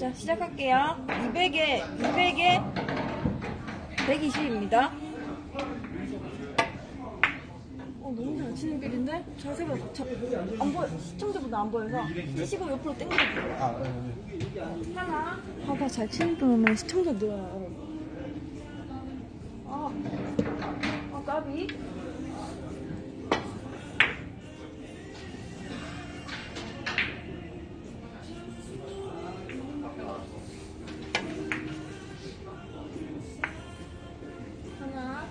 자, 시작할게요. 200에 120입니다. 너무 잘 치는 길인데? 자세가 안 보여. 시청자보다 안 보여서 치시고 옆으로 당겨주세요. 하나. 봐봐, 잘 치는 분 오면 시청자 늘어요. 까비. 하나.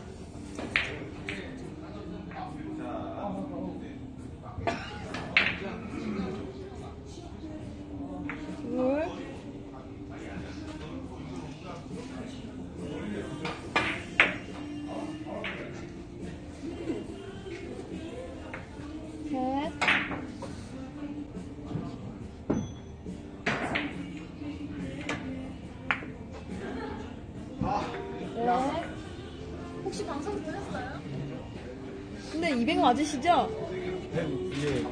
둘. 셋. 넷. 혹시 방송 보셨어요? 근데 200 맞으시죠? 예.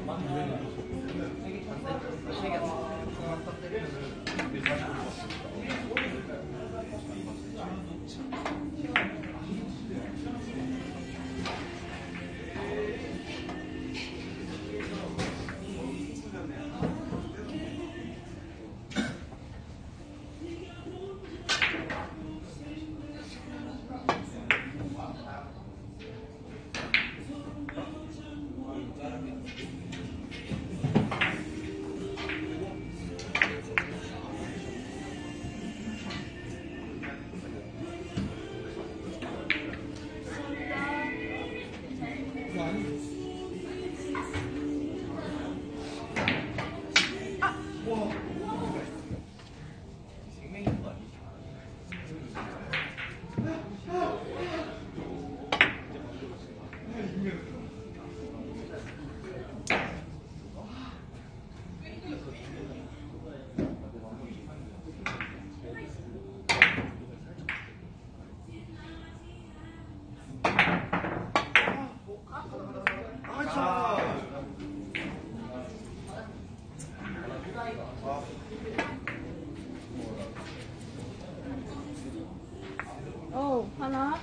하나.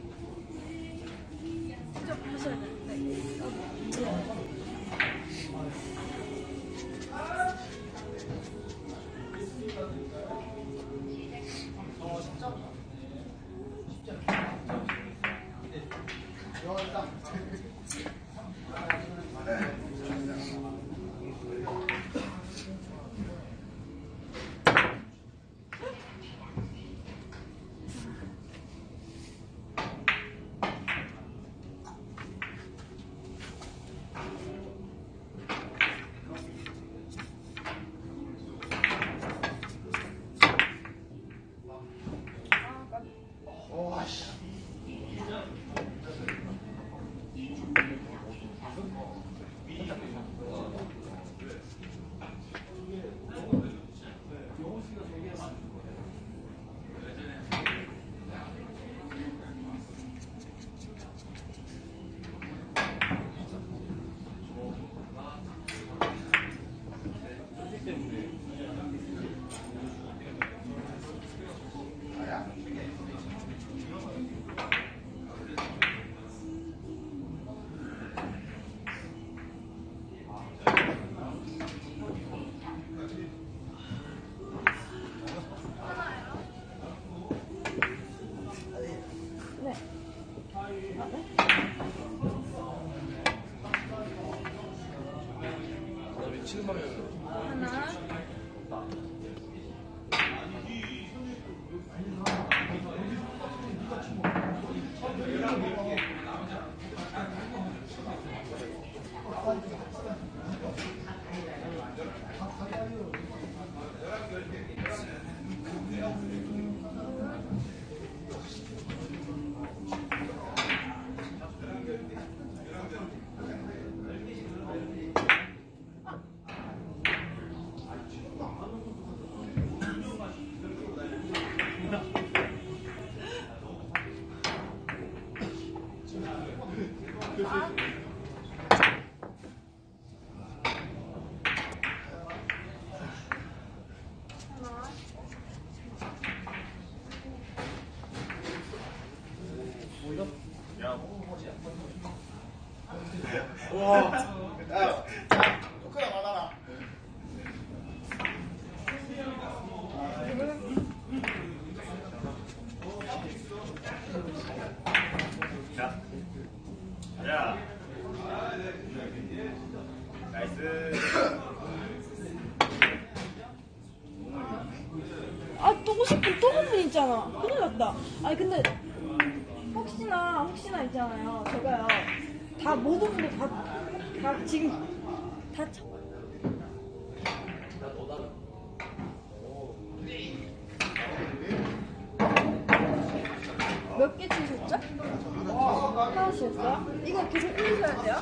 직접 하셔야 되는데. 하나. 하나. 야, 나이스. 아, 또 50분, 또 5분 있잖아. 큰일 났다. 아니, 근데, 혹시나 있잖아요. 제가요. 다, 모든 분들 다 지금, 다 몇 개 치셨죠? 하나 치셨어요? 이거 계속 올리셔야 돼요?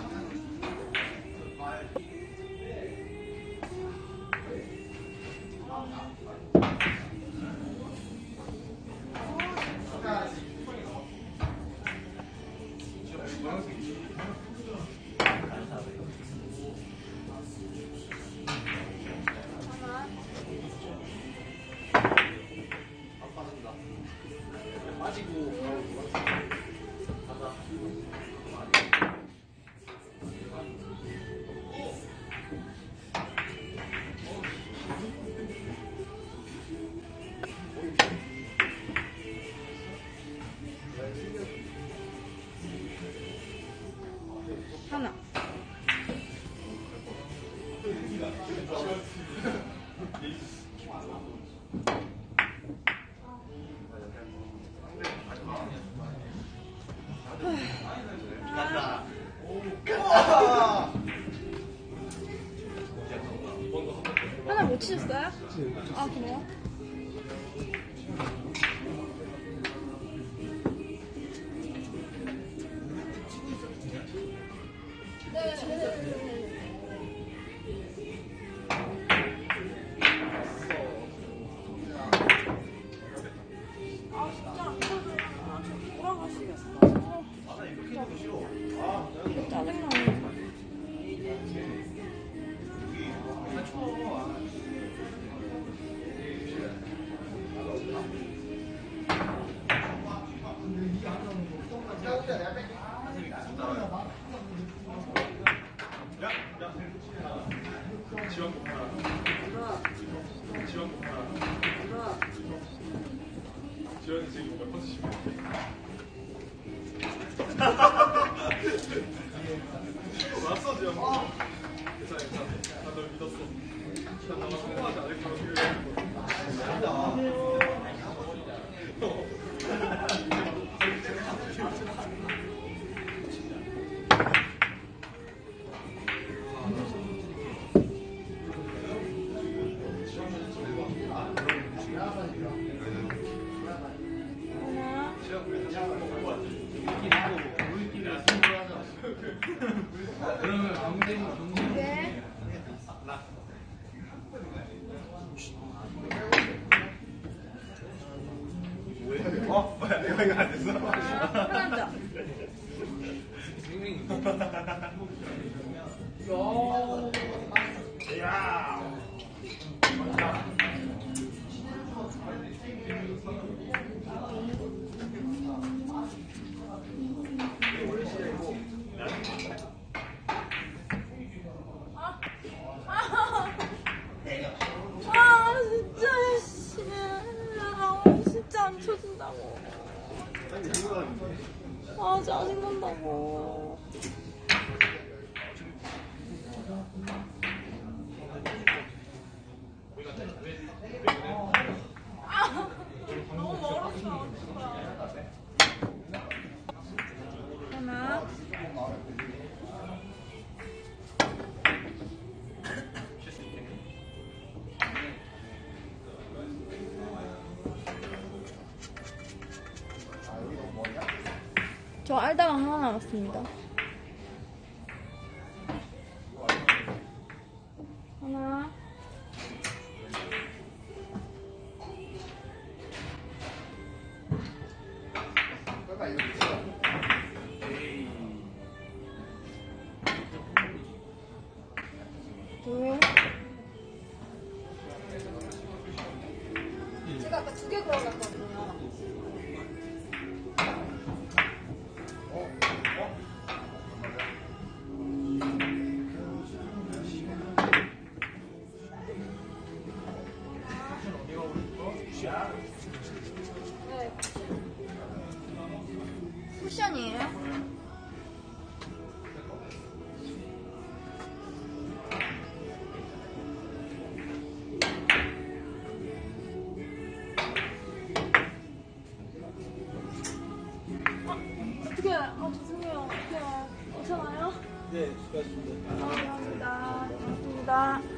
하나. 하나 못 치셨어요? 아, 그래요? 아, 진짜. 아, 저 돌아가시겠어. 짜증나네. 지원이 지금 몇 번째 시간? 왔어, 지원. 괜찮아. 나널 믿었어. 난 아마 성공하지 않을 거라고 생각했거든. 그러면 아무데나 경기 네. 뭐야? 내가 이거 안 됐어? 하나 야. 아, 진짜, 씨. 아, 진짜 안 쳐진다고. 아, 짜증난다고. 아, 너무 멀었어. 하나. 저 알다가 하나 남았습니다. 하나. 둘. 제가 아까 2개 걸어놨거든요. 네, 수고하셨습니다. 감사합니다. 고맙습니다.